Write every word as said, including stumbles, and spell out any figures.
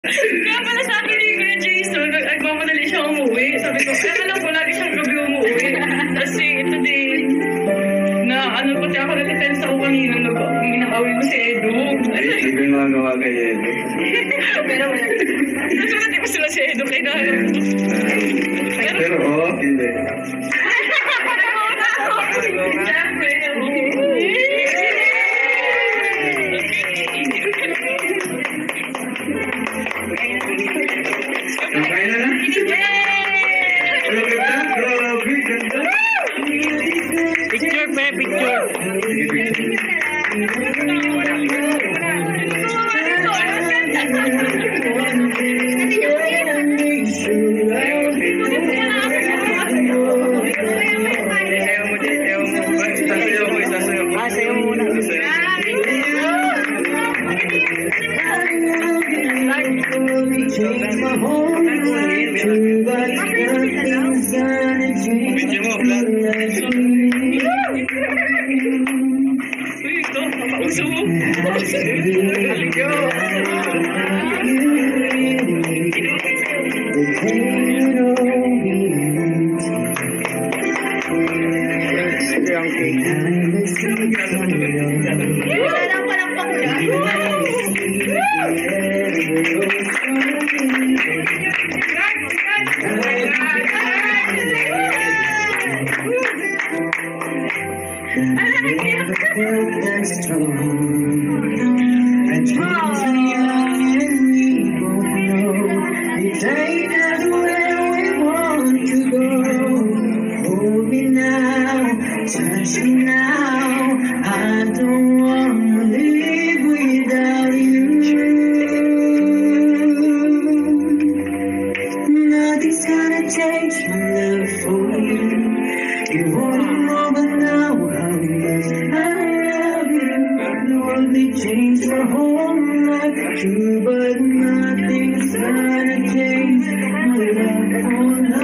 Kaya pala sabi ni Kuya Jason, nagmamadali siya umuwi. Sabi ko, eh, alam ko, lagi siyang gabi umuwi. Kasi ito din, na ano pati ako natitensa ako kanina, minakawin ko si Edu. Hindi ko yung mga gawa kay Edu. Pero wala. Nasulat ko sila si Edu kay Nalo. Pero oo, hindi. Siyempre, Kaya na lang. Ano ganda? Grabe, ganda. Picture, pe, picture. Ayaw mo, ayaw mo. Isasayaw mo, isasayaw mo. Ah, sayo muna. Video mo, vlog. uy, ito, papauso mo. Ito yung cake. Wala lang palang Take us where we want to go. Hold me now, touch me now. I don't wanna live without you. Nothing's gonna change my love for you. You wanna know but now how much I love you. The world may change for whole life, true, but nothing's gonna change my love for love.